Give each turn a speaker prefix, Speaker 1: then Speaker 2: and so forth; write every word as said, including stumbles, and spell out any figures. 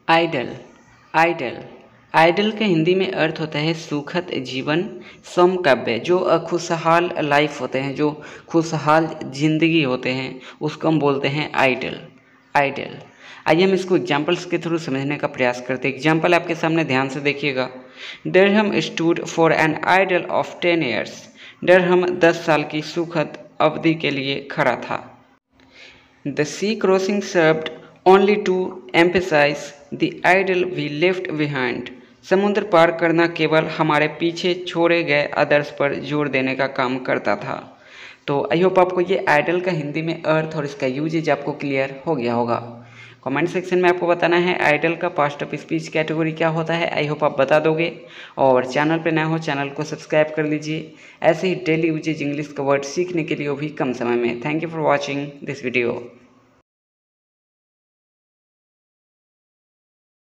Speaker 1: Idol. Idol idol के हिंदी में अर्थ होता है सुखद जीवन, समकाव्य। जो खुशहाल लाइफ होते हैं, जो खुशहाल जिंदगी होते हैं, उसको हम बोलते हैं आइडल। आइडल आइए हम इसको एग्जाम्पल्स के थ्रू समझने का प्रयास करते हैं। एग्जाम्पल आपके सामने ध्यान से देखिएगा। Durham stood for an idyll of ten years. Durham दस साल की सुखद अवधि के लिए खड़ा था। The sea crossing served only to emphasise the idyll we left behind. समुद्र पार करना केवल हमारे पीछे छोड़े गए आदर्श पर जोर देने का काम करता था। तो आई होप आपको ये आइडल का हिंदी में अर्थ और इसका यूजेज आपको क्लियर हो गया होगा। कमेंट सेक्शन में आपको बताना है आइडल का पास्ट ऑफ स्पीच कैटेगरी क्या होता है। आई होप आप बता दोगे। और चैनल पे नए हो चैनल को सब्सक्राइब कर लीजिए। ऐसे ही डेली यूजेज इंग्लिश का वर्ड सीखने के लिए वो भी कम समय में। Thank you for watching this video.